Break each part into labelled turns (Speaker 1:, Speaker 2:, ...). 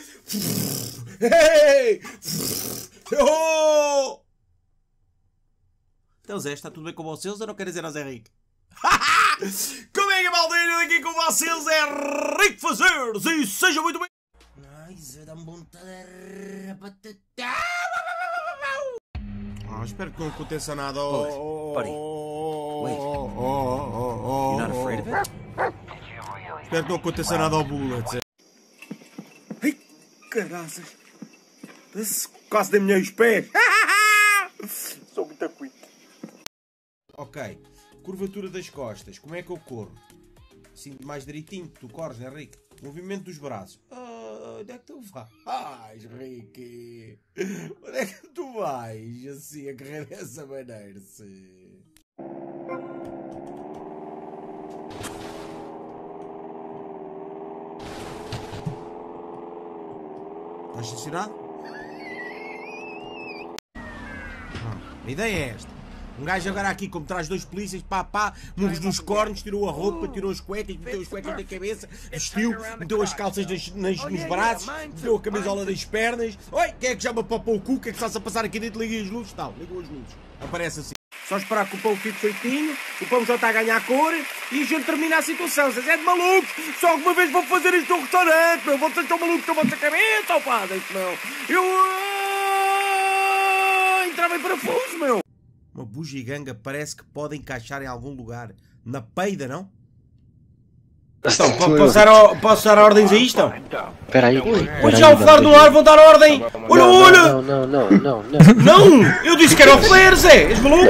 Speaker 1: Hey! Oh! Então Zé, está tudo bem com vocês ou não quer dizer a Zé Rico? Como é que maldinho, daqui com vocês é Rico Fazeres e sejam muito bem... Ai Zé, dá-me vontade de rapatatar. Espero que não aconteça nada.
Speaker 2: Buddy, wait. You're not afraid of it?
Speaker 1: Espero que não aconteça nada ao Bullet. Ai, caraças. Quase dei-me os pés. Sou muito acuito. Ok. Curvatura das costas. Como é que eu corro? Sinto mais direitinho que tu corres, né, Rick? Movimento dos braços. Onde é que tu vais, Ricky? Onde é que tu vais assim a correr dessa maneira? -se? Vais estacionar? A ideia é esta. Um gajo agora aqui, como traz dois polícias, pá, moves nos cornos, tirou a roupa, tirou as cuecas, meteu as cuecas na cabeça, vestiu, meteu as calças nos braços, meteu a camisola das pernas. Oi, quem é que chama para o cu? O que é que está-se a passar aqui dentro? Liga as luzes, tal, ligam as luzes. Aparece assim. Só esperar que o pão fique feitinho, o pão já está a ganhar cor e a gente termina a situação. Vocês é de malucos, só alguma vez vão fazer isto num restaurante, meu. Vocês estão malucos, estão a vossa cabeça, ó pá, meu. Eu entrava em parafuso, meu. Uma bugiganga parece que pode encaixar em algum lugar. Na peida, não? Então, posso dar ordens a isto?
Speaker 3: Espera aí.
Speaker 1: Pois já o falar do ar, vão dar ordem! Olha, olha!
Speaker 3: Não.
Speaker 1: Não! Eu disse que era o Flair, Zé! És maluco?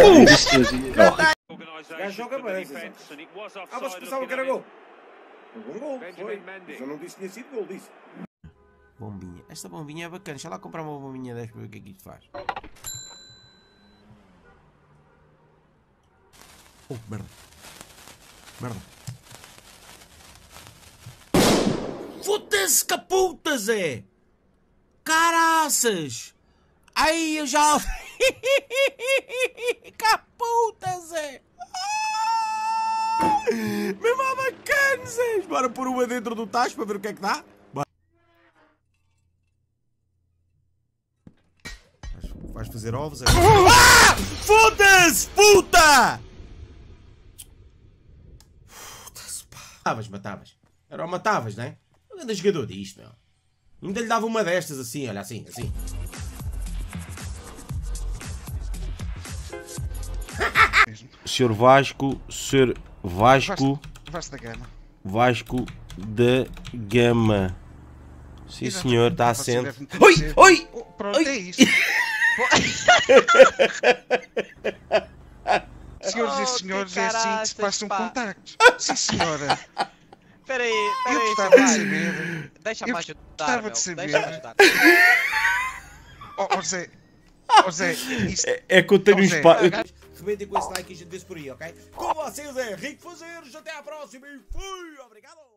Speaker 1: O gajo joga bem, Zé. Ah, vocês pensavam que era gol? Um gol, foi. Mas eu não disse que tinha sido gol, disse. Bombinha. Esta bombinha é bacana. Deixa lá comprar uma bombinha desta para ver o que é que isto faz. Oh, merda. Merda. Foda-se, caputa, Zé! Caraças! Ai, eu já... Caputa, Zé! Mesmo bacana, Zé! Bora pôr uma dentro do tacho para ver o que é que dá. Bora. Vais fazer ovos? É? Ah! Foda-se, puta! Matavas. Era o matavas, não é? Um grande jogador disto, meu. Ainda lhe dava uma destas assim, olha, assim. Senhor Vasco, Sr. Vasco... Vasco da Gama. Sim, senhor, está assente. Oi!
Speaker 4: Pronto, é isso. Senhoras e senhores, é assim que se passa um contacto. Sim, senhora.
Speaker 5: Espera aí,
Speaker 4: eu gostava de saber.
Speaker 5: Deixa-me ajudar,
Speaker 4: gostava de saber. Zé, isto...
Speaker 1: É que eu tenho um espaço. Rebentem com esse like e a gente vê-se por aí, ok? Com vocês é Rico Fazeres, até à próxima e fui! Obrigado!